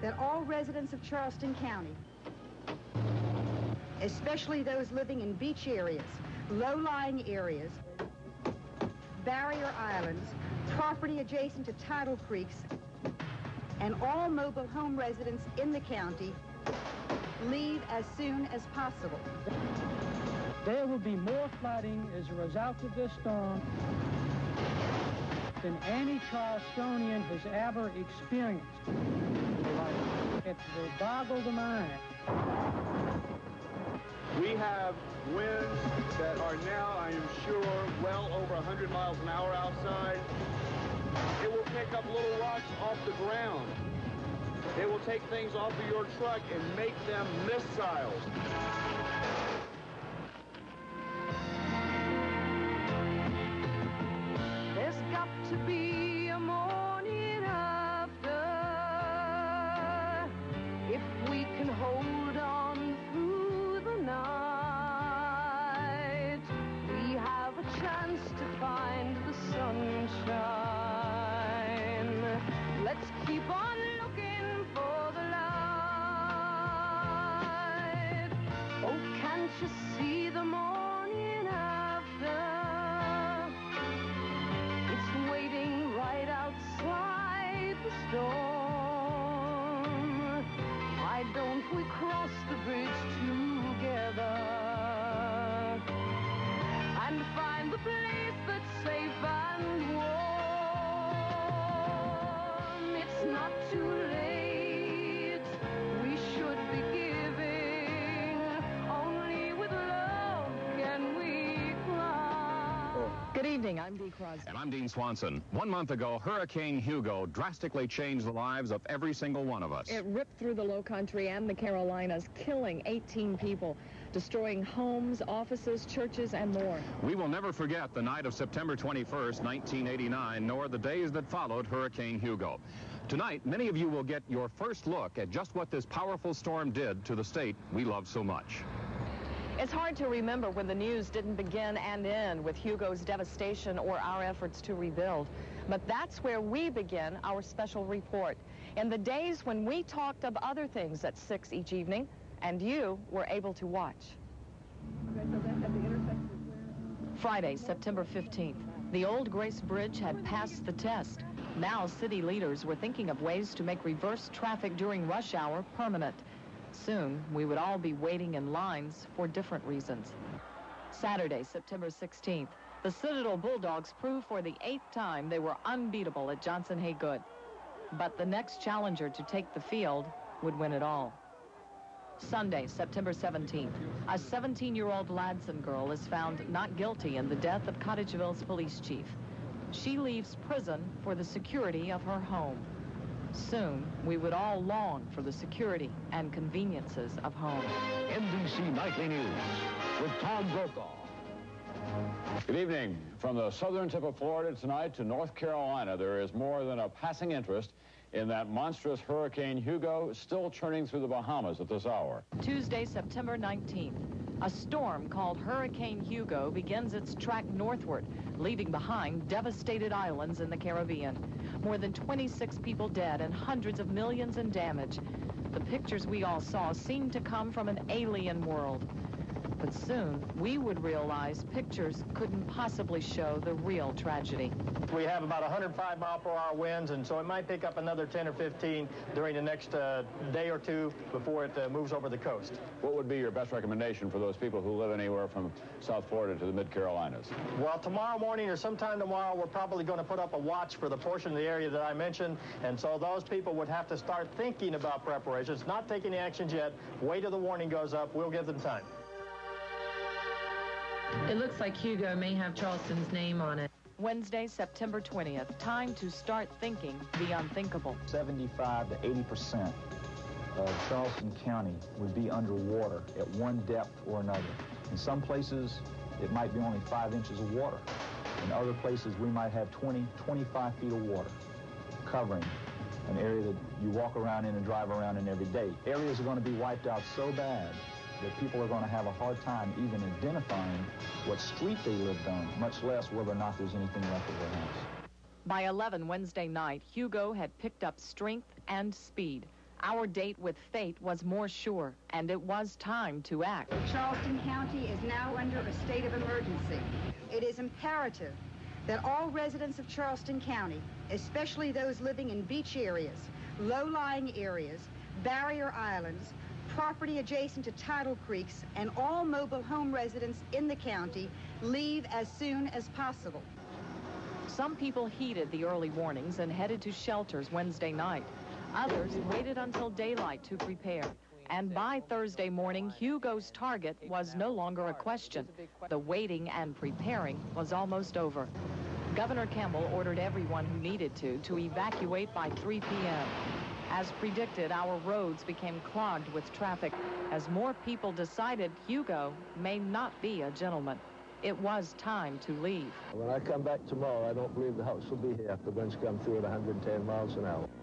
that all residents of Charleston County, especially those living in beach areas, low-lying areas, barrier islands, property adjacent to tidal creeks, and all mobile home residents in the county leave as soon as possible. There will be more flooding as a result of this storm than any Charlestonian has ever experienced. It will boggle the mind. We have winds that are now, I am sure, well over 100 miles an hour outside. It will pick up little rocks off the ground. It will take things off of your truck and make them missiles. There's got to be a morning after if we can hold on through the night. We have a chance to find the sunshine. Let's keep on looking for the light. Oh, can't you see the morning after? Waiting right outside the storm. Why don't we cross the bridge together and find the place that's safe and warm? It's not too late. We should be giving. Only with love can we cry. Good evening, I'm Dee Crosby. And I'm Dean Swanson. 1 month ago, Hurricane Hugo drastically changed the lives of every single one of us. It ripped through the Low Country and the Carolinas, killing 18 people, destroying homes, offices, churches, and more. We will never forget the night of September 21st, 1989, nor the days that followed Hurricane Hugo. Tonight, many of you will get your first look at just what this powerful storm did to the state we love so much. It's hard to remember when the news didn't begin and end with Hugo's devastation or our efforts to rebuild. But that's where we begin our special report. In the days when we talked of other things at 6 each evening, and you were able to watch. Friday, September 15th. The old Grace Bridge had passed the test. Now city leaders were thinking of ways to make reverse traffic during rush hour permanent. Soon, we would all be waiting in lines for different reasons. Saturday, September 16th, the Citadel Bulldogs proved for the 8th time they were unbeatable at Johnson Haygood. But the next challenger to take the field would win it all. Sunday, September 17th, a 17-year-old Ladson girl is found not guilty in the death of Cottageville's police chief. She leaves prison for the security of her home. Soon, we would all long for the security and conveniences of home. NBC Nightly News with Tom Brokaw. Good evening. From the southern tip of Florida tonight to North Carolina, there is more than a passing interest in that monstrous Hurricane Hugo still churning through the Bahamas at this hour. Tuesday, September 19th. A storm called Hurricane Hugo begins its track northward, leaving behind devastated islands in the Caribbean. More than 26 people dead and hundreds of millions in damage. The pictures we all saw seemed to come from an alien world. But soon, we would realize pictures couldn't possibly show the real tragedy. We have about 105 mile-per-hour winds, and so it might pick up another 10 or 15 during the next day or two before it moves over the coast. What would be your best recommendation for those people who live anywhere from South Florida to the Mid-Carolinas? Well, tomorrow morning or sometime tomorrow, we're probably going to put up a watch for the portion of the area that I mentioned, and so those people would have to start thinking about preparations, not taking the actions yet. Wait till the warning goes up. We'll give them time. It looks like Hugo may have Charleston's name on it. Wednesday, September 20th. Time to start thinking the unthinkable. 75 to 80% of Charleston County would be underwater at one depth or another. In some places, it might be only 5 inches of water. In other places, we might have 20, 25 feet of water covering an area that you walk around in and drive around in every day. Areas are going to be wiped out so bad that people are going to have a hard time even identifying what street they lived on, much less whether or not there's anything left of their house. By 11 Wednesday night, Hugo had picked up strength and speed. Our date with fate was more sure, and it was time to act. Charleston County is now under a state of emergency. It is imperative that all residents of Charleston County, especially those living in beach areas, low-lying areas, barrier islands, property adjacent to tidal creeks, and all mobile home residents in the county leave as soon as possible. Some people heeded the early warnings and headed to shelters Wednesday night. Others waited until daylight to prepare. And by Thursday morning, Hugo's target was no longer a question. The waiting and preparing was almost over. Governor Campbell ordered everyone who needed to evacuate by 3 p.m. As predicted, our roads became clogged with traffic as more people decided Hugo may not be a gentleman. It was time to leave. When I come back tomorrow, I don't believe the house will be here if the winds come through at 110 miles an hour.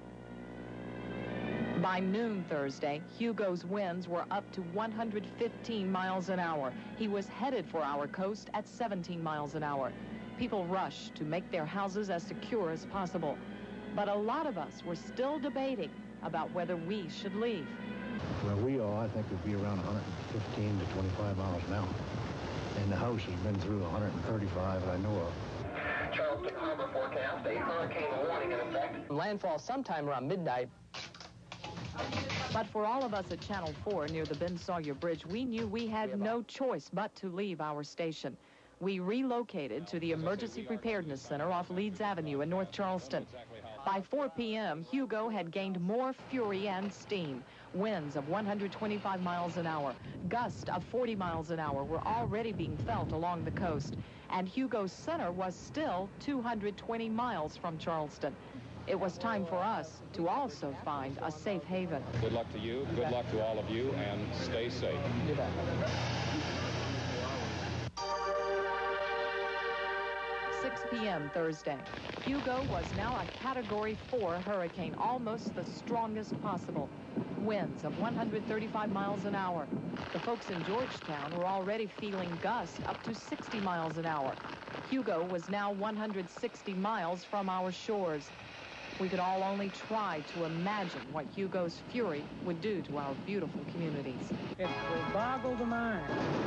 By noon Thursday, Hugo's winds were up to 115 miles an hour. He was headed for our coast at 17 miles an hour. People rushed to make their houses as secure as possible. But a lot of us were still debating about whether we should leave. Where we are, I think it'd be around 115 to 25 miles an hour. And the house has been through 135 that I know of. Charleston Harbor forecast, a hurricane warning in effect. Landfall sometime around midnight. But for all of us at Channel 4 near the Ben Sawyer Bridge, we knew we had no choice but to leave our station. We relocated to the Emergency Preparedness Center off Leeds Avenue in North Charleston. By 4 p.m., Hugo had gained more fury and steam. Winds of 125 miles an hour, gusts of 40 miles an hour were already being felt along the coast. And Hugo's center was still 220 miles from Charleston. It was time for us to also find a safe haven. Good luck to you, good luck to all of you, and stay safe. 6 p.m. Thursday. Hugo was now a Category 4 hurricane, almost the strongest possible. Winds of 135 miles an hour. The folks in Georgetown were already feeling gusts up to 60 miles an hour. Hugo was now 160 miles from our shores. We could all only try to imagine what Hugo's fury would do to our beautiful communities. It will boggle the mind.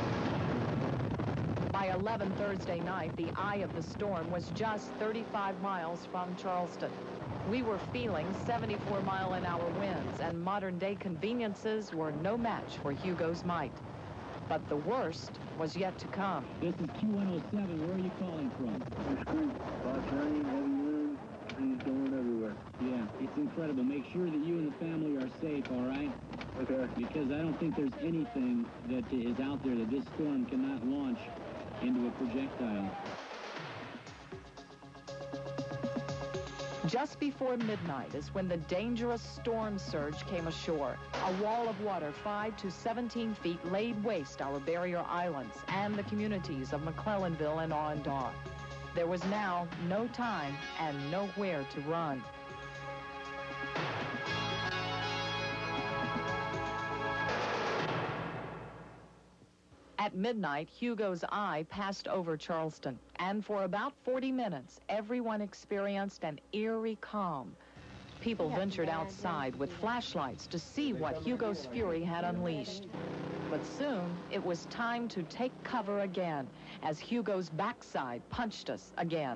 By 11 Thursday night, the eye of the storm was just 35 miles from Charleston. We were feeling 74-mile-an-hour winds, and modern-day conveniences were no match for Hugo's might. But the worst was yet to come. This is Q107. Where are you calling from? Lots of rain, heavy winds, trees going everywhere. Yeah, it's incredible. Make sure that you and the family are safe, all right? Okay. Because I don't think there's anything that is out there that this storm cannot launch into a projectile. Just before midnight is when the dangerous storm surge came ashore. A wall of water 5 to 17 feet laid waste our barrier islands and the communities of McClellanville and Awendaw. There was now no time and nowhere to run. At midnight, Hugo's eye passed over Charleston, and for about 40 minutes, everyone experienced an eerie calm. People ventured outside with flashlights to see what Hugo's fury had unleashed. But soon, it was time to take cover again, as Hugo's backside punched us again.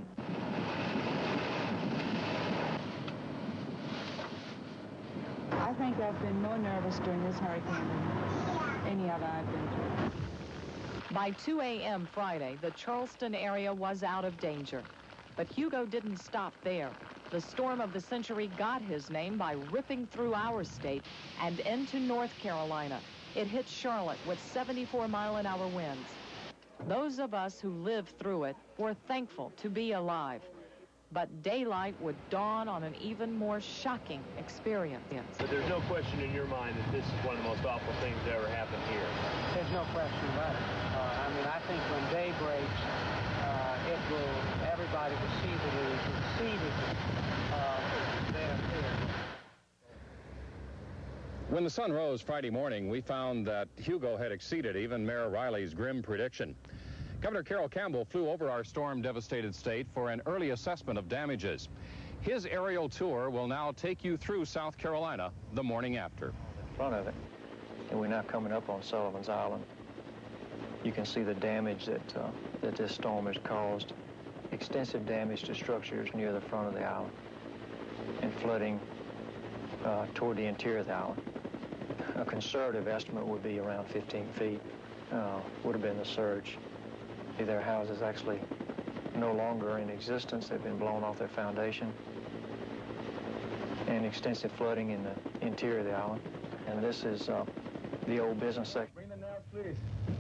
I think I've been more nervous during this hurricane than any other I've been through. By 2 a.m. Friday, the Charleston area was out of danger. But Hugo didn't stop there. The storm of the century got his name by ripping through our state and into North Carolina. It hit Charlotte with 74-mile-an-hour winds. Those of us who lived through it were thankful to be alive. But daylight would dawn on an even more shocking experience. But there's no question in your mind that this is one of the most awful things that ever happened here. There's no question about it. I mean, I think when day breaks, everybody will see that it is exceeded their fear. When the sun rose Friday morning, we found that Hugo had exceeded even Mayor Riley's grim prediction. Governor Carroll Campbell flew over our storm-devastated state for an early assessment of damages. His aerial tour will now take you through South Carolina the morning after. In front of it, and we're now coming up on Sullivan's Island. You can see the damage that this storm has caused. Extensive damage to structures near the front of the island and flooding toward the interior of the island. A conservative estimate would be around 15 feet would have been the surge. Their houses actually no longer in existence. They've been blown off their foundation. And extensive flooding in the interior of the island. And this is the old business section. Bring the nav, please.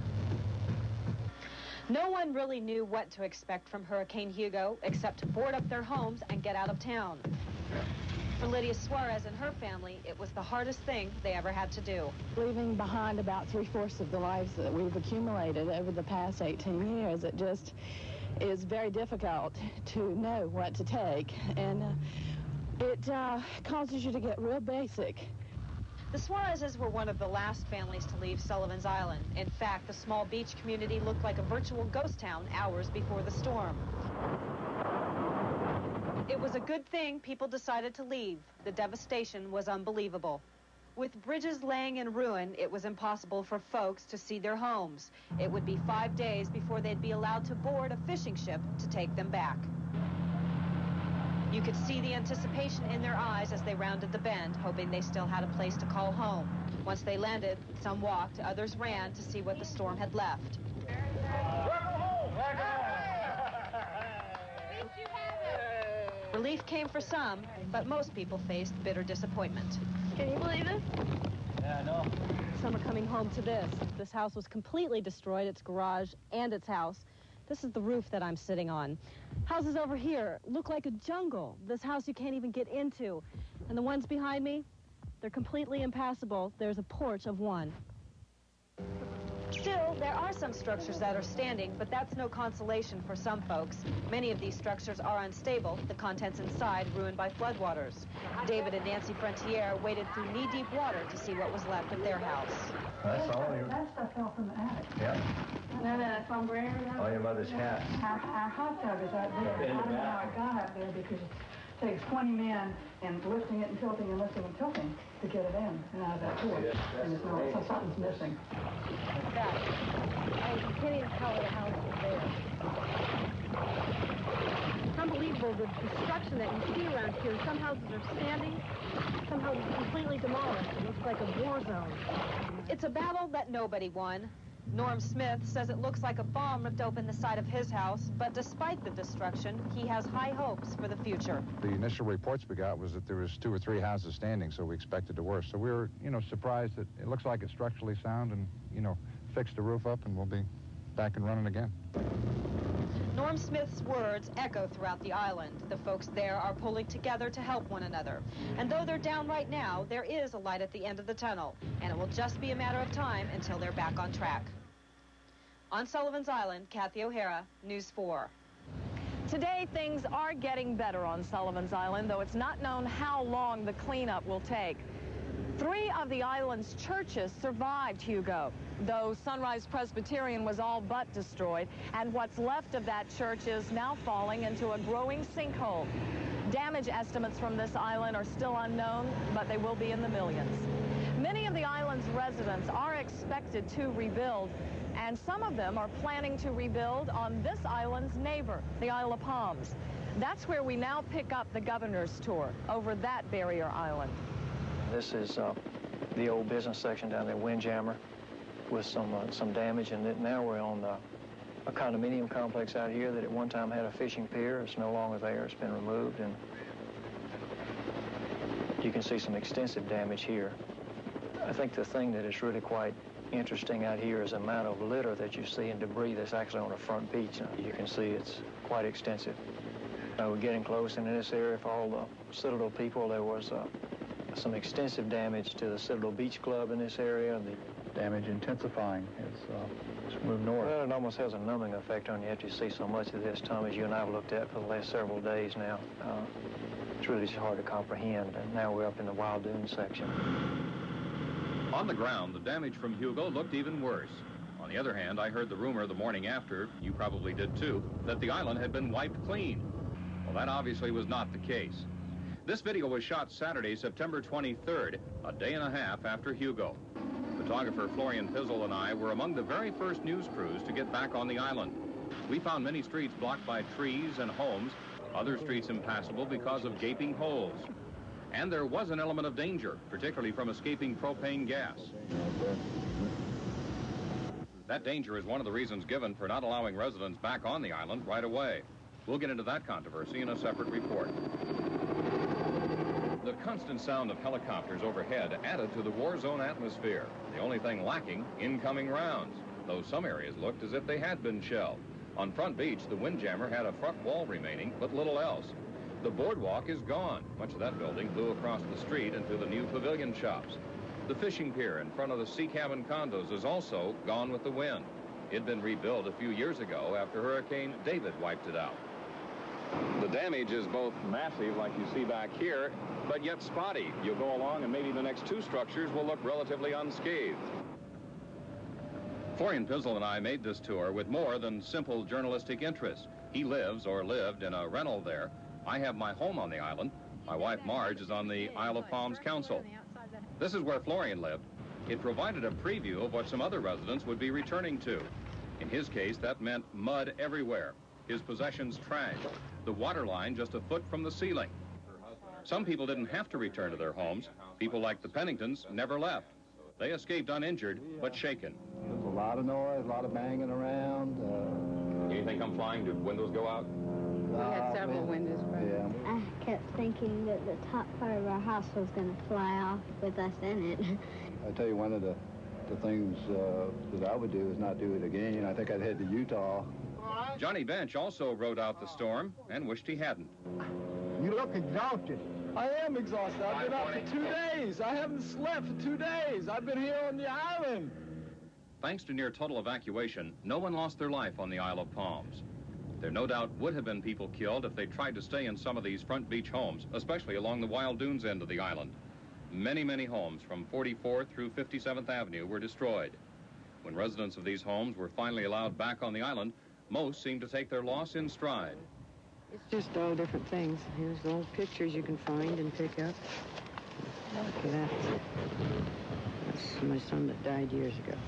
No one really knew what to expect from Hurricane Hugo except to board up their homes and get out of town. For Lydia Suarez and her family, it was the hardest thing they ever had to do. Leaving behind about 3/4 of the lives that we've accumulated over the past 18 years, it just is very difficult to know what to take, and it causes you to get real basic. The Suarezes were one of the last families to leave Sullivan's Island. In fact, the small beach community looked like a virtual ghost town hours before the storm. It was a good thing people decided to leave. The devastation was unbelievable. With bridges laying in ruin, it was impossible for folks to see their homes. It would be 5 days before they'd be allowed to board a fishing ship to take them back. You could see the anticipation in their eyes as they rounded the bend, hoping they still had a place to call home. Once they landed, some walked, others ran to see what the storm had left. Relief came for some, but most people faced bitter disappointment. Can you believe it? Yeah, I know. Some are coming home to this. This house was completely destroyed, its garage and its house. This is the roof that I'm sitting on. Houses over here look like a jungle. This house you can't even get into. And the ones behind me, they're completely impassable. There's a porch of one. Still, there are some structures that are standing, but that's no consolation for some folks. Many of these structures are unstable, the contents inside ruined by floodwaters. David and Nancy Frontier waded through knee-deep water to see what was left of their house. That's all you... That stuff fell from the attic. Yeah. No, that's from where? All your mother's hat. Our hot tub is out there. I don't know how it got out there because it takes 20 men and lifting it and tilting and lifting and tilting to get it in and out of that porch. And it's not, so something's missing. What's that? You can't even tell where the house is there. It's unbelievable, the destruction that you see around here. Some houses are standing, some houses completely demolished. It looks like a war zone. It's a battle that nobody won. Norm Smith says it looks like a bomb ripped open the side of his house, but despite the destruction, he has high hopes for the future. The initial reports we got was that there was 2 or 3 houses standing, so we expected the worst. So we were, surprised that it looks like it's structurally sound and, fixed the roof up and we'll be back and running again. Norm Smith's words echo throughout the island. The folks there are pulling together to help one another. And though they're down right now, there is a light at the end of the tunnel, and it will just be a matter of time until they're back on track. On Sullivan's Island, Kathy O'Hara, News 4. Today, things are getting better on Sullivan's Island, though it's not known how long the cleanup will take. 3 of the island's churches survived Hugo, though Sunrise Presbyterian was all but destroyed, and what's left of that church is now falling into a growing sinkhole. Damage estimates from this island are still unknown, but they will be in the millions. Many of the island's residents are expected to rebuild, and some of them are planning to rebuild on this island's neighbor, the Isle of Palms. That's where we now pick up the governor's tour, over that barrier island. This is the old business section down there, Windjammer, with some damage, and now we're on a condominium complex out here that at one time had a fishing pier. It's no longer there. It's been removed, and you can see some extensive damage here. I think the thing that is really quite interesting out here is the amount of litter that you see and debris that's actually on the front beach. You can see it's quite extensive. We're getting close, and in this area for all the Citadel people, there was some extensive damage to the Citadel Beach Club in this area. The damage intensifying as moved north. Well, it almost has a numbing effect on you after you see so much of this, Tom, as you and I have looked at for the last several days now. It's really just hard to comprehend, and now we're up in the Wild Dunes section. On the ground, the damage from Hugo looked even worse. On the other hand, I heard the rumor the morning after, you probably did too, that the island had been wiped clean. Well, that obviously was not the case. This video was shot Saturday, September 23rd, a day and a half after Hugo. Photographer Florian Pizzle and I were among the very first news crews to get back on the island. We found many streets blocked by trees and homes, other streets impassable because of gaping holes. And there was an element of danger, particularly from escaping propane gas. That danger is one of the reasons given for not allowing residents back on the island right away. We'll get into that controversy in a separate report. The constant sound of helicopters overhead added to the war zone atmosphere. The only thing lacking, incoming rounds, though some areas looked as if they had been shelled. On Front Beach, the Windjammer had a front wall remaining, but little else. The boardwalk is gone. Much of that building blew across the street into the new pavilion shops. The fishing pier in front of the Sea Cabin condos is also gone with the wind. It had been rebuilt a few years ago after Hurricane David wiped it out. The damage is both massive, like you see back here, but yet spotty. You'll go along and maybe the next two structures will look relatively unscathed. Florian Pizzle and I made this tour with more than simple journalistic interest. He lives or lived in a rental there. I have my home on the island. My wife Marge is on the Isle of Palms Council. This is where Florian lived. It provided a preview of what some other residents would be returning to. In his case, that meant mud everywhere. His possessions trashed. The water line just a foot from the ceiling. Some people didn't have to return to their homes. People like the Penningtons never left. They escaped uninjured, but shaken. There's a lot of noise, a lot of banging around. Anything come flying? Did windows go out? We had several windows broken. Yeah. I kept thinking that the top part of our house was going to fly off with us in it. I tell you, one of the things that I would do is not do it again. I think I'd head to Utah. Johnny Bench also rode out the storm and wished he hadn't. You look exhausted. I am exhausted. I've been out for 2 days. I haven't slept for 2 days. I've been here on the island. Thanks to near total evacuation, no one lost their life on the Isle of Palms. There no doubt would have been people killed if they tried to stay in some of these Front Beach homes, especially along the Wild Dunes end of the island. Many, many homes from 44th through 57th Avenue were destroyed. When residents of these homes were finally allowed back on the island, most seemed to take their loss in stride. It's just all different things. Here's old pictures you can find and pick up. Look at that. That's my son that died years ago.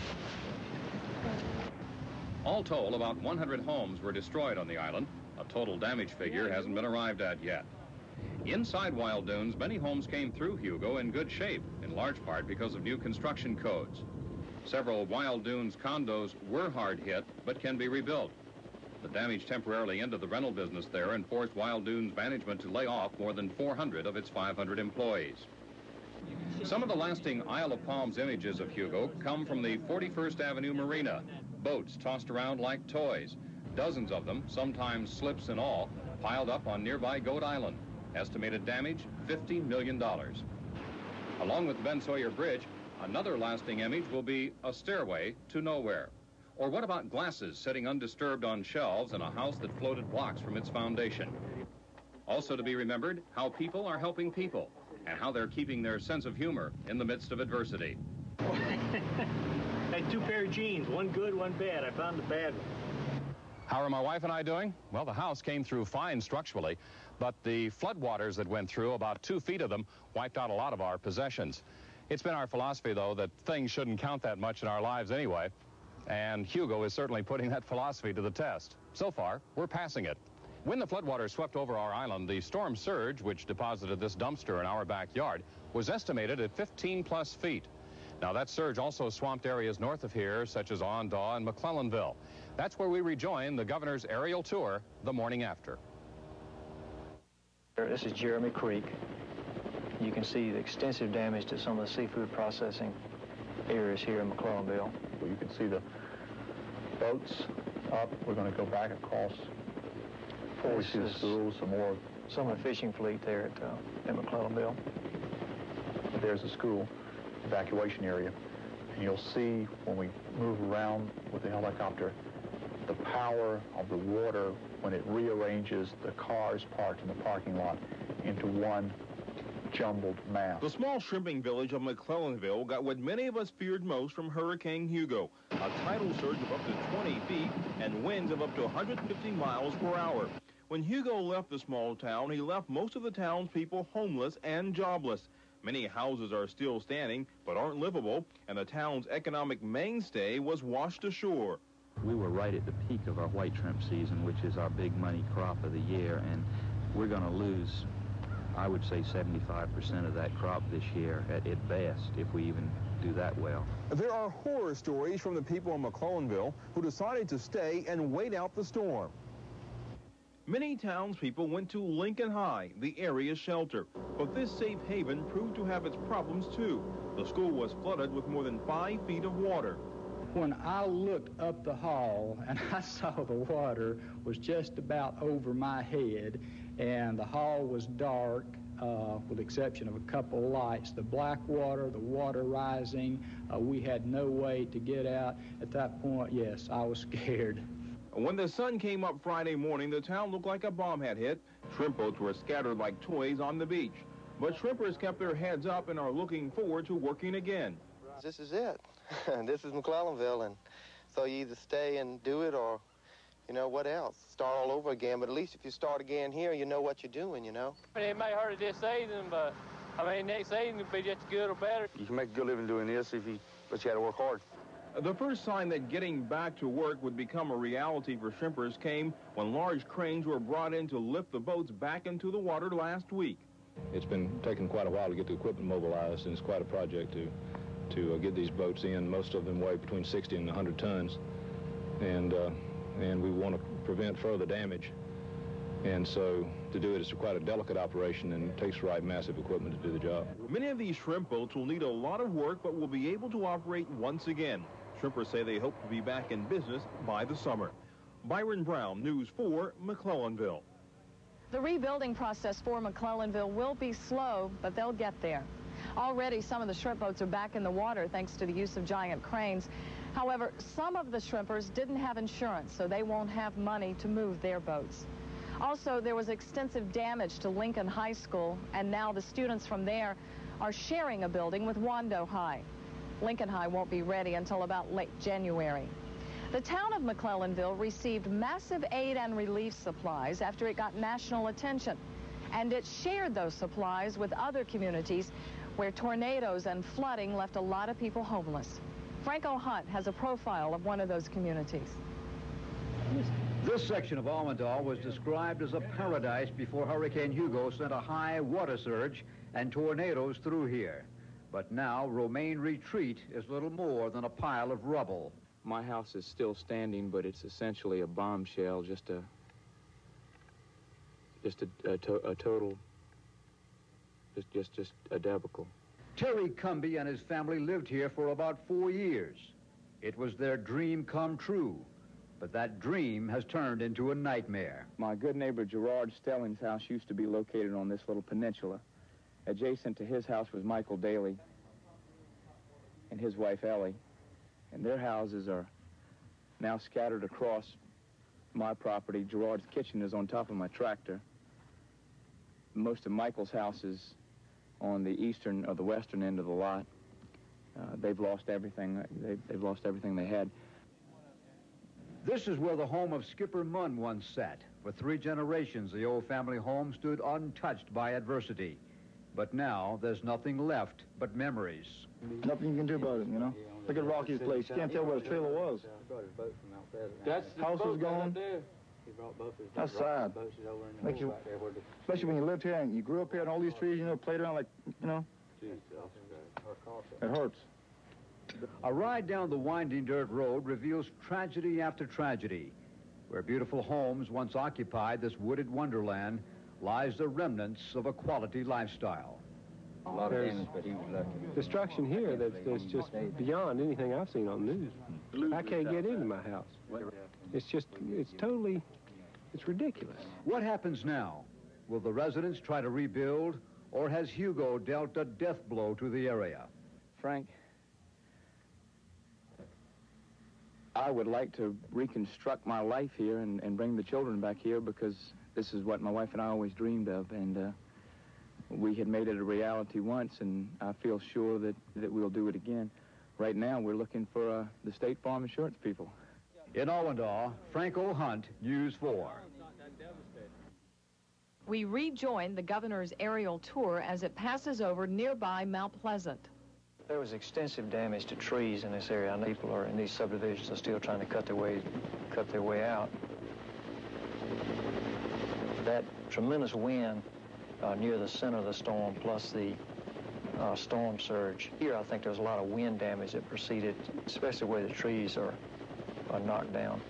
All told, about 100 homes were destroyed on the island. A total damage figure hasn't been arrived at yet. Inside Wild Dunes, many homes came through Hugo in good shape, in large part because of new construction codes. Several Wild Dunes condos were hard hit, but can be rebuilt. The damage temporarily ended the rental business there and forced Wild Dunes management to lay off more than 400 of its 500 employees. Some of the lasting Isle of Palms images of Hugo come from the 41st Avenue Marina. Boats tossed around like toys. Dozens of them, sometimes slips and all, piled up on nearby Goat Island. Estimated damage, $50 million. Along with the Ben Sawyer Bridge, another lasting image will be a stairway to nowhere. Or what about glasses sitting undisturbed on shelves in a house that floated blocks from its foundation? Also to be remembered, how people are helping people and how they're keeping their sense of humor in the midst of adversity. I had 2 pair of jeans, one good, one bad. I found the bad one. How are my wife and I doing? Well, the house came through fine structurally, but the floodwaters that went through, about 2 feet of them, wiped out a lot of our possessions. It's been our philosophy, though, that things shouldn't count that much in our lives anyway. And Hugo is certainly putting that philosophy to the test. So far, we're passing it. When the floodwaters swept over our island, the storm surge, which deposited this dumpster in our backyard, was estimated at 15+ feet. Now, that surge also swamped areas north of here, such as Ondaw and McClellanville. That's where we rejoined the governor's aerial tour the morning after. This is Jeremy Creek. You can see the extensive damage to some of the seafood processing areas here in McClellanville. Well, you can see the boats up. We're going to go back across before we see the school, some of the fishing fleet there at McClellanville. There's the school evacuation area. And you'll see when we move around with the helicopter, the power of the water when it rearranges the cars parked in the parking lot into one jumbled mass. The small shrimping village of McClellanville got what many of us feared most from Hurricane Hugo, a tidal surge of up to 20 feet and winds of up to 150 miles per hour. When Hugo left the small town, he left most of the town's people homeless and jobless. Many houses are still standing, but aren't livable, and the town's economic mainstay was washed ashore. We were right at the peak of our white shrimp season, which is our big money crop of the year, and we're going to lose, I would say, 75% of that crop this year at best, if we even do that well. There are horror stories from the people in McClellanville who decided to stay and wait out the storm. Many townspeople went to Lincoln High, the area's shelter, but this safe haven proved to have its problems too. The school was flooded with more than 5 feet of water. When I looked up the hall and I saw the water was just about over my head, and the hall was dark, with the exception of a couple of lights. The black water, the water rising, we had no way to get out. At that point, yes, I was scared. When the sun came up Friday morning, the town looked like a bomb had hit. Shrimp boats were scattered like toys on the beach. But shrimpers kept their heads up and are looking forward to working again. This is it. This is McClellanville, and so you either stay and do it or, you know, what else? Start all over again. But at least if you start again here, you know what you're doing, you know? It may hurt it this season, but, I mean, next season will be just as good or better. You can make a good living doing this but you had to work hard. The first sign that getting back to work would become a reality for shrimpers came when large cranes were brought in to lift the boats back into the water last week. It's been taking quite a while to get the equipment mobilized, and it's quite a project to get these boats in. Most of them weigh between 60 and 100 tons, and we want to prevent further damage. And so to do it is quite a delicate operation, and it takes the right massive equipment to do the job. Many of these shrimp boats will need a lot of work, but will be able to operate once again. Shrimpers say they hope to be back in business by the summer. Byron Brown, News 4, McClellanville. The rebuilding process for McClellanville will be slow, but they'll get there. Already, some of the shrimp boats are back in the water thanks to the use of giant cranes. However, some of the shrimpers didn't have insurance, so they won't have money to move their boats. Also, there was extensive damage to Lincoln High School, and now the students from there are sharing a building with Wando High. Lincoln High won't be ready until about late January. The town of McClellanville received massive aid and relief supplies after it got national attention, and it shared those supplies with other communities where tornadoes and flooding left a lot of people homeless. Franco Hunt has a profile of one of those communities. This section of Allendale was described as a paradise before Hurricane Hugo sent a high water surge and tornadoes through here. But now Romaine Retreat is little more than a pile of rubble. My house is still standing, but it's essentially a bombshell, just a total, just a debacle. Terry Cumby and his family lived here for about 4 years. It was their dream come true, but that dream has turned into a nightmare. My good neighbor Gerard Stelling's house used to be located on this little peninsula. Adjacent to his house was Michael Daly and his wife Ellie, and their houses are now scattered across my property. Gerard's kitchen is on top of my tractor. Most of Michael's house is on the eastern or the western end of the lot. They've lost everything. They've lost everything they had. This is where the home of Skipper Munn once sat. For 3 generations, the old family home stood untouched by adversity. But now, there's nothing left but memories. Nothing you can do about it, you know? Look at Rocky's place. You can't tell where the trailer was. House is gone. That's sad. Makes you, especially when you lived here and you grew up here and all these trees, you know, played around like, you know. It hurts. A ride down the winding dirt road reveals tragedy after tragedy. Where beautiful homes once occupied this wooded wonderland lies the remnants of a quality lifestyle. A lot of damage, but he was lucky. Destruction here that's just beyond anything I've seen on the news. I can't get into my house. It's ridiculous. What happens now? Will the residents try to rebuild, or has Hugo dealt a death blow to the area? Frank, I would like to reconstruct my life here and bring the children back here, because this is what my wife and I always dreamed of, and we had made it a reality once, and I feel sure that we'll do it again. Right now, we're looking for the State Farm Insurance people. In Allendale, Franco Hunt, News 4. We rejoin the governor's aerial tour as it passes over nearby Mount Pleasant. There was extensive damage to trees in this area. People in these subdivisions are still trying to cut their way out. That tremendous wind near the center of the storm, plus the storm surge. Here, I think there's a lot of wind damage that proceeded, especially where the trees are knocked down.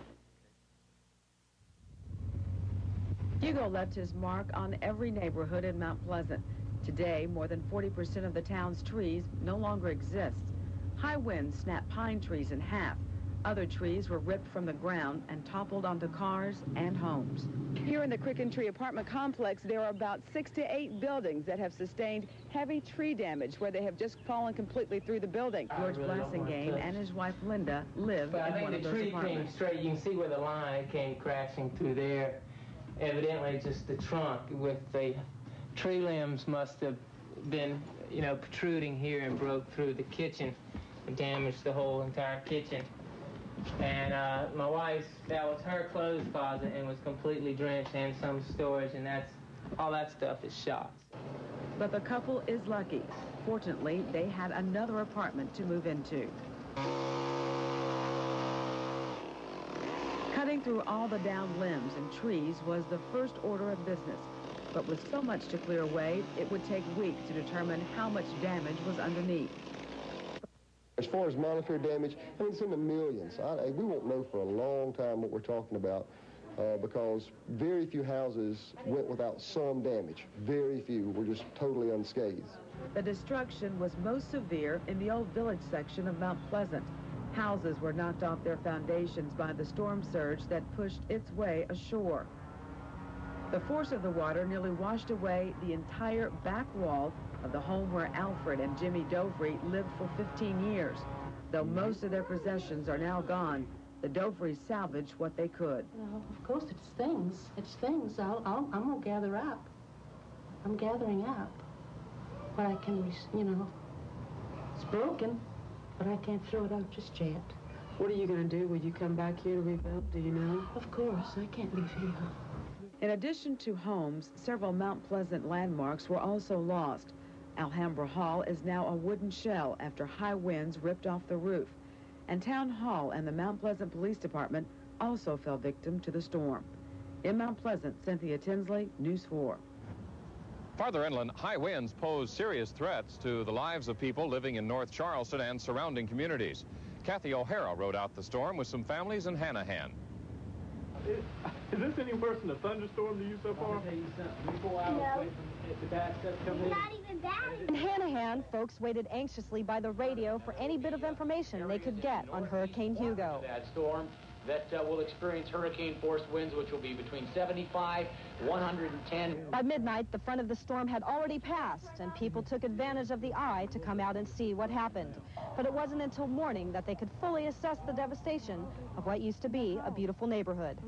Hugo left his mark on every neighborhood in Mount Pleasant. Today, more than 40% of the town's trees no longer exist. High winds snapped pine trees in half. Other trees were ripped from the ground and toppled onto cars and homes. Here in the Cricken Tree apartment complex, there are about 6 to 8 buildings that have sustained heavy tree damage where they have just fallen completely through the building. George Blassingame and his wife Linda live in one of those apartments. The tree came straight. You can see where the line came crashing through there. Evidently, just the trunk with the tree limbs must have been, protruding here and broke through the kitchen and damaged the whole entire kitchen. And my wife's, that was her clothes closet and was completely drenched, and some storage, and all that stuff is shot. But the couple is lucky. Fortunately, they had another apartment to move into. Cutting through all the downed limbs and trees was the first order of business. But with so much to clear away, it would take weeks to determine how much damage was underneath. As far as monetary damage, it's in the millions. We won't know for a long time what we're talking about because very few houses went without some damage. Very few were just totally unscathed. The destruction was most severe in the old village section of Mount Pleasant. Houses were knocked off their foundations by the storm surge that pushed its way ashore. The force of the water nearly washed away the entire back wall of the home where Alfred and Jimmy Dovry lived for 15 years. Though most of their possessions are now gone, the Dovrys salvaged what they could. Well, of course, it's things. It's things I'm going to gather up. I'm gathering up what I can, it's broken, but I can't throw it out just yet. What are you going to do? Will you come back here to rebuild? Do you know? Of course, I can't leave here. In addition to homes, several Mount Pleasant landmarks were also lost. Alhambra Hall is now a wooden shell after high winds ripped off the roof. And Town Hall and the Mount Pleasant Police Department also fell victim to the storm. In Mount Pleasant, Cynthia Tinsley, News 4. Farther inland, high winds pose serious threats to the lives of people living in North Charleston and surrounding communities. Kathy O'Hara rode out the storm with some families in Hanahan. Is this any worse than a thunderstorm to you so far? No. Not even bad. In Hanahan, folks waited anxiously by the radio for any bit of information they could get on Hurricane Hugo. That storm that will experience hurricane-force winds, which will be between 75 and 110. By midnight, the front of the storm had already passed, and people took advantage of the eye to come out and see what happened. But it wasn't until morning that they could fully assess the devastation of what used to be a beautiful neighborhood.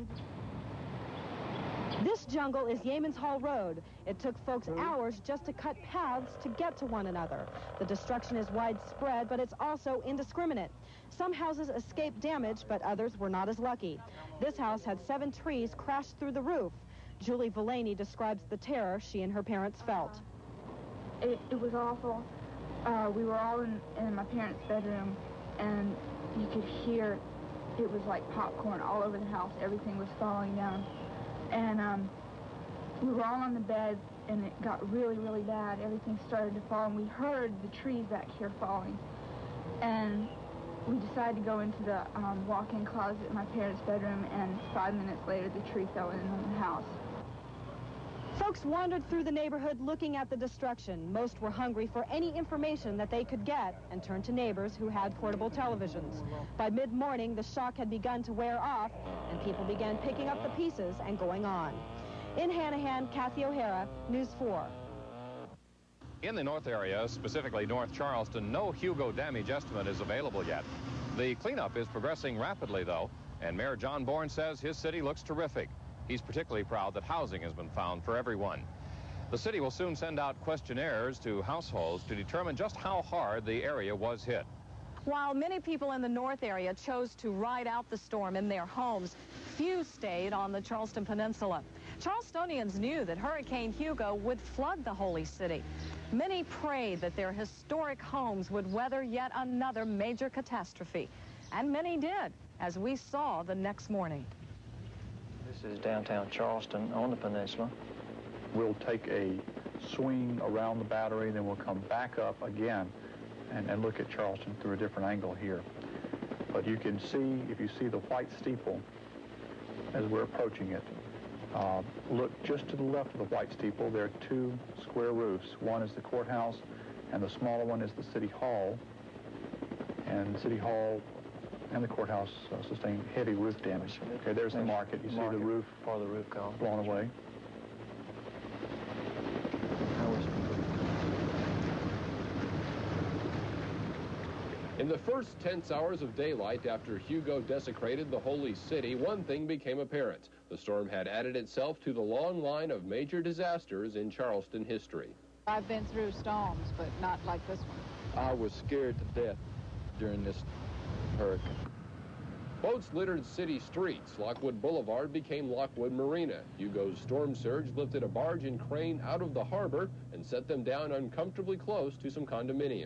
This jungle is Yeamans Hall Road. It took folks hours just to cut paths to get to one another. The destruction is widespread, but it's also indiscriminate. Some houses escaped damage, but others were not as lucky. This house had 7 trees crashed through the roof. Julie Villaney describes the terror she and her parents felt. It was awful. We were all in my parents' bedroom, and you could hear it was like popcorn all over the house. Everything was falling down. And we were all on the bed, and it got really, really bad. Everything started to fall, and we heard the trees back here falling. And we decided to go into the walk-in closet in my parents' bedroom, and 5 minutes later, the tree fell in on the house. Folks wandered through the neighborhood looking at the destruction. Most were hungry for any information that they could get and turned to neighbors who had portable televisions. By mid-morning, the shock had begun to wear off, and people began picking up the pieces and going on. In Hanahan, Kathy O'Hara, News 4. In the north area, specifically North Charleston, no Hugo damage estimate is available yet. The cleanup is progressing rapidly, though, and Mayor John Bourne says his city looks terrific. He's particularly proud that housing has been found for everyone. The city will soon send out questionnaires to households to determine just how hard the area was hit. While many people in the north area chose to ride out the storm in their homes, Few stayed on the Charleston Peninsula. Charlestonians knew that Hurricane Hugo would flood the Holy City. Many prayed that their historic homes would weather yet another major catastrophe. And many did, as we saw the next morning. This is downtown Charleston on the peninsula. We'll take a swing around the battery, then we'll come back up again and look at Charleston through a different angle here. But you can see, if you see the white steeple as we're approaching it, look just to the left of the white steeple. There are two square roofs. One is the courthouse, and the smaller one is the City Hall. And City Hall and the courthouse sustained heavy roof damage. Okay, there's the market. You see the roof, part of the roof gone, blown away. In the first tense hours of daylight after Hugo desecrated the Holy City, one thing became apparent. The storm had added itself to the long line of major disasters in Charleston history. I've been through storms, but not like this one. I was scared to death during this hurricane. Boats littered city streets. Lockwood Boulevard became Lockwood Marina. Hugo's storm surge lifted a barge and crane out of the harbor and set them down uncomfortably close to some condominiums.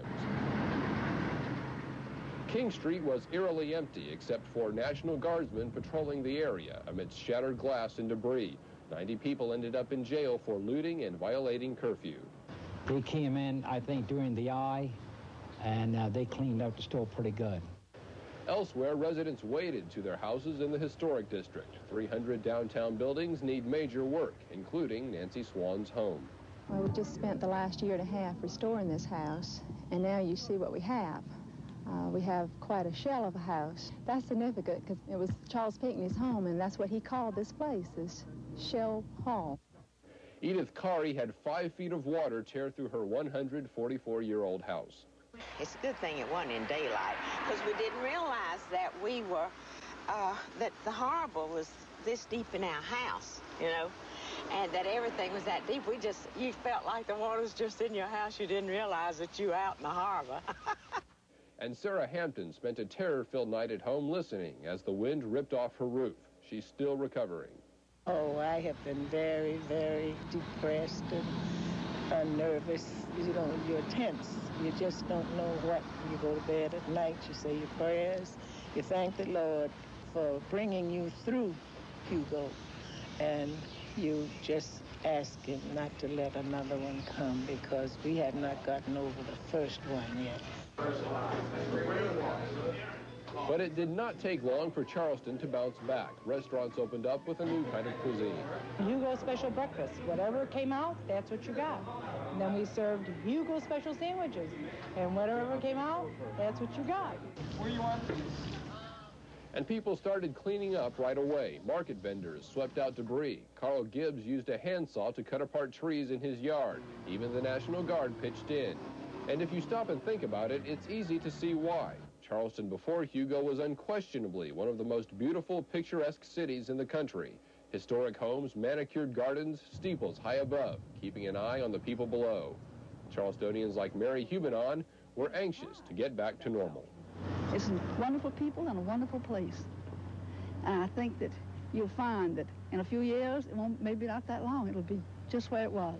King Street was eerily empty except for National Guardsmen patrolling the area amidst shattered glass and debris. 90 people ended up in jail for looting and violating curfew. They came in, I think, during the eye, and they cleaned up the store pretty good. Elsewhere, residents waded to their houses in the historic district. 300 downtown buildings need major work, including Nancy Swan's home. Well, we just spent the last year and a half restoring this house, and now you see what we have. We have quite a shell of a house. That's significant because it was Charles Pinckney's home, and that's what he called this place, this Shell Hall. Edith Carey had 5 feet of water tear through her 144-year-old house. It's a good thing it wasn't in daylight, because we didn't realize that we were, that the harbor was this deep in our house, you know, and that everything was that deep. You felt like the water was just in your house. You didn't realize that you were out in the harbor. And Sarah Hampton spent a terror-filled night at home listening as the wind ripped off her roof. She's still recovering. Oh, I have been very, very depressed and nervous. You know, you're tense. You just don't know what. You go to bed at night, you say your prayers. You thank the Lord for bringing you through Hugo. And you just ask him not to let another one come, because we have not gotten over the first one yet. But it did not take long for Charleston to bounce back. Restaurants opened up with a new kind of cuisine. Hugo special breakfast. Whatever came out, that's what you got. And then we served Hugo special sandwiches. And whatever came out, that's what you got. Where you want? And people started cleaning up right away. Market vendors swept out debris. Carl Gibbs used a handsaw to cut apart trees in his yard. Even the National Guard pitched in. And if you stop and think about it, it's easy to see why. Charleston before Hugo was unquestionably one of the most beautiful, picturesque cities in the country. Historic homes, manicured gardens, steeples high above, keeping an eye on the people below. Charlestonians like Mary Hubenon were anxious to get back to normal. It's wonderful people and a wonderful place. And I think that you'll find that in a few years, it won't, maybe not that long, it'll be just where it was.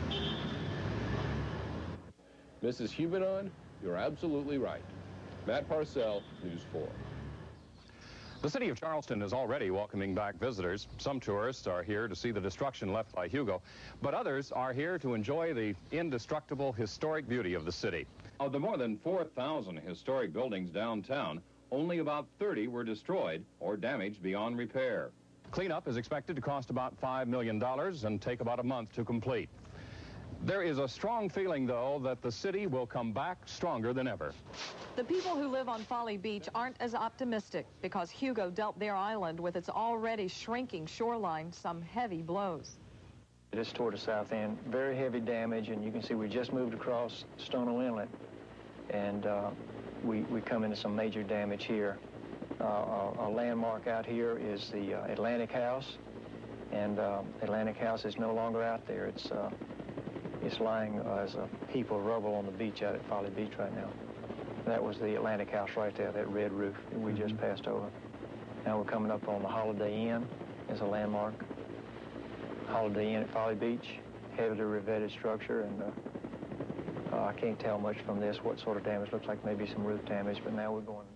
Mrs. Hubenon, you're absolutely right. Matt Parcell, News 4. The city of Charleston is already welcoming back visitors. Some tourists are here to see the destruction left by Hugo, but others are here to enjoy the indestructible historic beauty of the city. Of the more than 4,000 historic buildings downtown, only about 30 were destroyed or damaged beyond repair. Cleanup is expected to cost about $5 million and take about a month to complete. There is a strong feeling, though, that the city will come back stronger than ever. The people who live on Folly Beach aren't as optimistic because Hugo dealt their island with its already shrinking shoreline some heavy blows. It's toward the south end, very heavy damage, and you can see we just moved across Stono Inlet, and we come into some major damage here. A landmark out here is the Atlantic House, and Atlantic House is no longer out there. It's lying as a heap of rubble on the beach out at Folly Beach right now. That was the Atlantic House right there, that red roof that we just passed over. Now we're coming up on the Holiday Inn as a landmark. Holiday Inn at Folly Beach, heavily revetted structure, and I can't tell much from this what sort of damage. Looks like maybe some roof damage, but now we're going.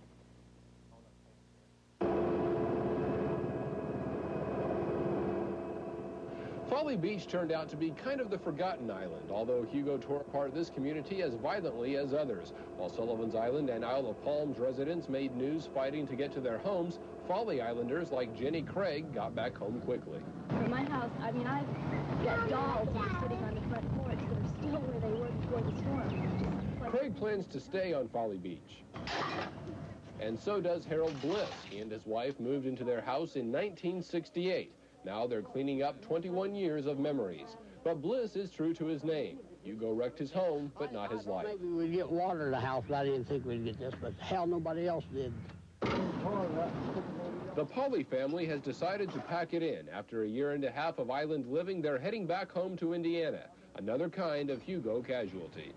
Folly Beach turned out to be kind of the forgotten island, although Hugo tore apart this community as violently as others. While Sullivan's Island and Isle of Palms residents made news fighting to get to their homes, Folly Islanders like Jenny Craig got back home quickly. For my house, I mean, I've got dolls that are sitting on the front porch that are still where they were before the storm. Craig plans to stay on Folly Beach. And so does Harold Bliss. He and his wife moved into their house in 1968. Now they're cleaning up 21 years of memories. But Bliss is true to his name. Hugo wrecked his home, but not his life. Maybe we'd get water in the house, but I didn't think we'd get this, but hell, nobody else did. The Pauley family has decided to pack it in. After a year and a half of island living, they're heading back home to Indiana. Another kind of Hugo casualty.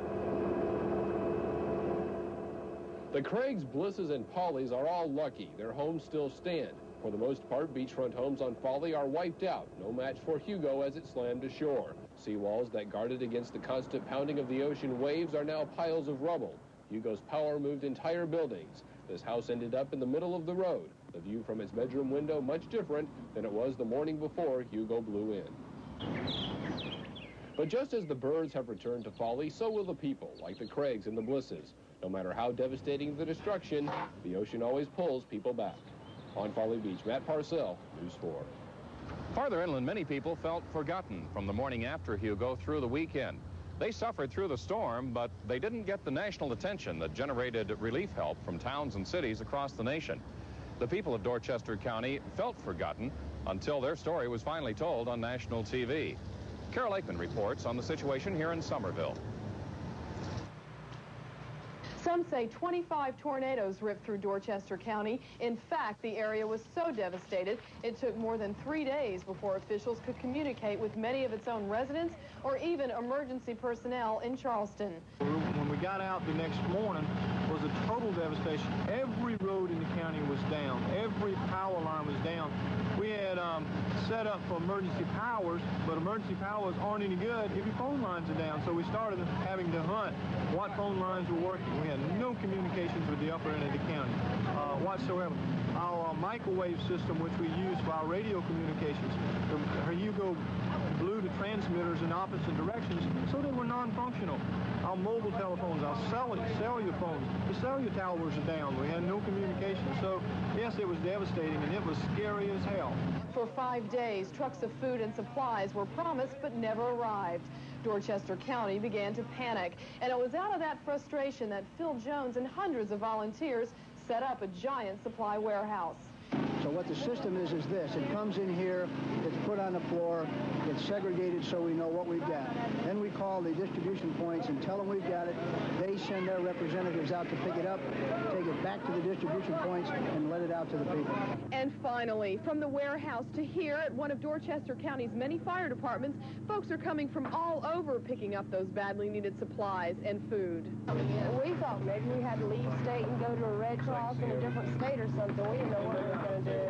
The Craigs, Blisses, and Pauleys are all lucky. Their homes still stand. For the most part, beachfront homes on Folly are wiped out. No match for Hugo as it slammed ashore. Seawalls that guarded against the constant pounding of the ocean waves are now piles of rubble. Hugo's power moved entire buildings. This house ended up in the middle of the road. The view from his bedroom window much different than it was the morning before Hugo blew in. But just as the birds have returned to Folly, so will the people, like the Craigs and the Blisses. No matter how devastating the destruction, the ocean always pulls people back. On Folly Beach, Matt Parcell, News 4. Farther inland, many people felt forgotten from the morning after Hugo through the weekend. They suffered through the storm, but they didn't get the national attention that generated relief help from towns and cities across the nation. The people of Dorchester County felt forgotten until their story was finally told on national TV. Carol Aikman reports on the situation here in Somerville. Some say 25 tornadoes ripped through Dorchester County. In fact, the area was so devastated, it took more than 3 days before officials could communicate with many of its own residents or even emergency personnel in Charleston. When we got out the next morning, it was a total devastation. Every road in the county was down. Every power line was down. We had set up for emergency powers, but emergency powers aren't any good if your phone lines are down. So we started having to hunt what phone lines were working. We had no communications with the upper end of the county whatsoever. Our microwave system, which we use for our radio communications, Hugo blew the transmitters in opposite directions, so they were non-functional. Our mobile telephones, our cellular phones, the cellular towers are down. We had no communication. So, yes, it was devastating, and it was scary as hell. For 5 days, trucks of food and supplies were promised but never arrived. Dorchester County began to panic, and it was out of that frustration that Phil Jones and hundreds of volunteers set up a giant supply warehouse. So what the system is this. It comes in here, it's put on the floor, it's segregated so we know what we've got. Then we call the distribution points and tell them we've got it. They send their representatives out to pick it up, take it back to the distribution points, and let it out to the people. And finally, from the warehouse to here at one of Dorchester County's many fire departments, folks are coming from all over picking up those badly needed supplies and food. We thought maybe we had to leave state and go to a Red Cross in a different state or something. We didn't know what we were going to do.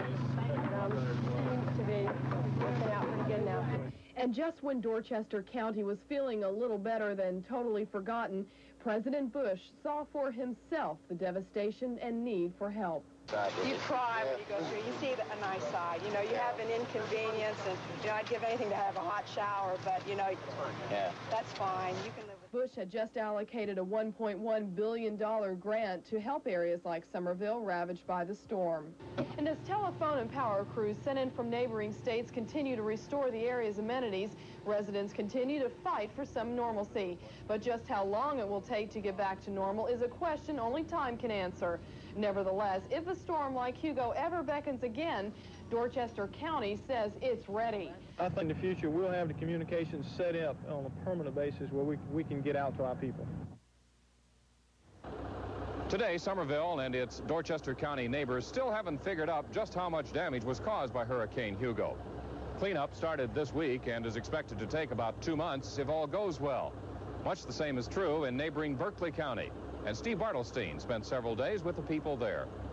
Seems to be working out pretty good now. And just when Dorchester County was feeling a little better than totally forgotten, President Bush saw for himself the devastation and need for help. You cry when you go through. You see a nice side. You know, you have an inconvenience, and, you know, I'd give anything to have a hot shower, but, you know, that's fine. You can live with Bush had just allocated a $1.1 billion grant to help areas like Somerville ravaged by the storm. And as telephone and power crews sent in from neighboring states continue to restore the area's amenities, residents continue to fight for some normalcy. But just how long it will take to get back to normal is a question only time can answer. Nevertheless, if a storm like Hugo ever beckons again, Dorchester County says it's ready. I think in the future we'll have the communications set up on a permanent basis where we can get out to our people. Today, Somerville and its Dorchester County neighbors still haven't figured out just how much damage was caused by Hurricane Hugo. Cleanup started this week and is expected to take about 2 months if all goes well. Much the same is true in neighboring Berkeley County. And Steve Bartelstein spent several days with the people there.